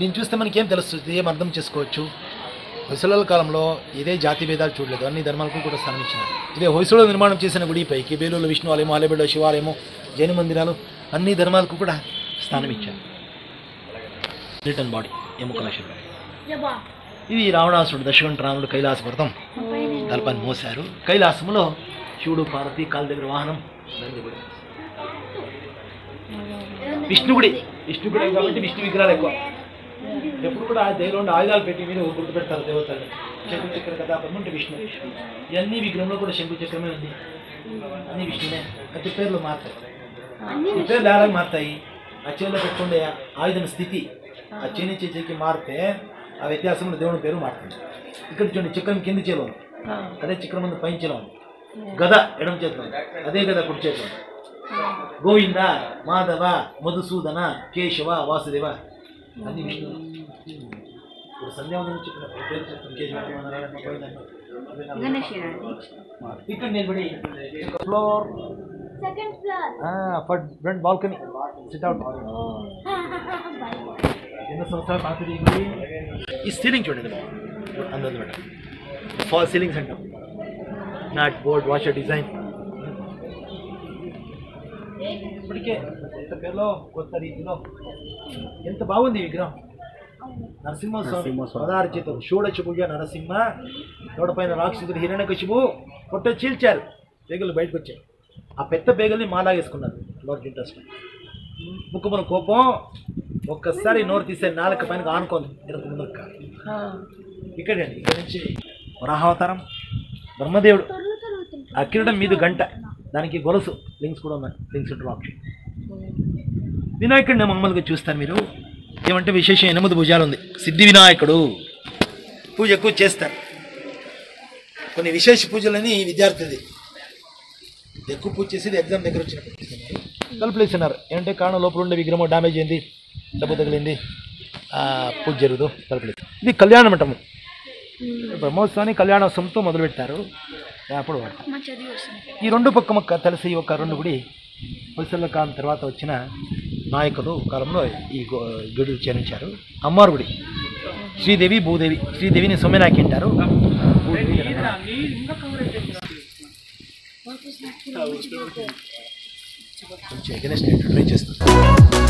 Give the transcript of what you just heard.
దీన్ని చూస్తే మనకేం తెలుస్తుంది, ఏం అర్థం చేసుకోవచ్చు? హొయసల కాలంలో ఇదే జాతి భేదాలు చూడలేదు, అన్ని ధర్మాలకు కూడా స్థానం ఇచ్చినారు. ఇదే హొయసలో నిర్మాణం చేసిన గుడి పైకి బేలూరులో విష్ణు ఆలయము, ఆలయబిడ్డ శివాలయము, జైన మందిరాలు అన్ని ధర్మాలకు కూడా స్థానం ఇచ్చారు. రిటర్న్ బాడీ ఎముకల శిల్పం. ఇది రావణాసుడు దశకంఠ రాముడు కైలాసపర్వతం తలపని మోశారు. కైలాసములో శివుడు పార్వతి కాళ్ళ దగ్గర వాహనం నందిగుడి. విష్ణుగుడి కాబట్టి విష్ణు విగ్రహాలు ఎక్కువ. ఎప్పుడు కూడా దగ్గర ఆయుధాలు పెట్టి మీరు గుర్తుపెడతారు దేవతలు. శంకు చక్ర కథాపరం అంటే విష్ణు. ఇవన్నీ విగ్రహంలో కూడా శంకు చక్రమే ఉంది, అన్ని విష్ణునే. ప్రతి పేర్లు మారుతాయి, ఈ పేర్లు ఎలా మారుతాయి? ఆ చేతిలో పెట్టుకుండే ఆయుధం స్థితి ఆ చేని చేతికి మారితే ఆ వ్యత్యాసంలో దేవుని పేరు మారుతుంది. ఇక్కడ చూడండి, చక్రం కింది చేలో ఉంది, అదే చక్రం ముందు పైన చేలో ఉంది. గద ఎడమ చేతిలో ఉంది, అదే గద కుడి చేతిలో ఉంది. గోవింద, మాధవ, మధుసూదన, కేశవ, వాసుదేవ అన్ని విష్ణు. ఇప్పుడు సంధ్యావందనం చెప్పిన పేరు చెప్తాను. ఇక్కడ నిలబడి floor for front balcony sit out. ఎన్నో సంవత్సరాలు పాతది గుడి. ఈ సీలింగ్ చూడండి, అందరూ మేడం ఫాల్ సీలింగ్స్ అంటాం. Not board washer design. ఇప్పటికే కొత్త పేరులో కొత్త రీతిలో ఎంత బాగుంది ఈ విగ్రహం. నరసింహస్వామి 16 చేతులు, షోడశ పూజ నరసింహ. తోడపైన రాక్షసుడు హిరణ్యకశిపు పొట్ట చీల్చారు, పేగలు బయటకు వచ్చాయి. ఆ పెద్ద పేగల్ని మాలాగేసుకున్నారు. లార్డ్ ఇంట్రెస్ట్ ముక్కుమల కోపం ఒక్కసారి నోరు తీసే నాలుక పైన ఆనుకోండి ఇరవై ముందు. ఇక్కడండి, ఇక్కడ నుంచి వరాహావతారం బ్రహ్మదేవుడు. ఆ కిరీటం మీద గంట, దానికి గొలుసు లింక్స్ కూడా ఉన్నాయి. Links option. వినాయకుడిని మామూలుగా చూస్తారు మీరు, ఏమంటే విశేషం 8 భుజాలు ఉంది. సిద్ధి వినాయకుడు పూజ ఎక్కువ చేస్తారు. కొన్ని విశేష పూజలని విద్యార్థిది ఎక్కువ పూజ చేసేది ఎగ్జామ్ దగ్గర వచ్చినప్పుడు తలుపులు వేస్తున్నారు. ఏంటంటే కారణం లోపల ఉండే విగ్రహం డ్యామేజ్ అయింది, డబ్బు తగిలింది, పూజ జరుగుదు తలుపులు. ఇది కళ్యాణ మంటపం. బ్రహ్మోత్సవాన్ని కళ్యాణోత్సవంతో మొదలుపెట్టారు. అప్పుడు ఈ 2 పక్క మొక్క తెలిసి ఒక 2 గుడి హొయసల కాలం తర్వాత వచ్చిన నాయకులు కాలంలో ఈ గుడి చేరించారు. అమ్మవారి గుడి శ్రీదేవి, భూదేవి. శ్రీదేవిని సోమనాకి అంటారు, భూదేవి కొంచెం ఎగనెస్ట్ ట్రై చేస్తారు.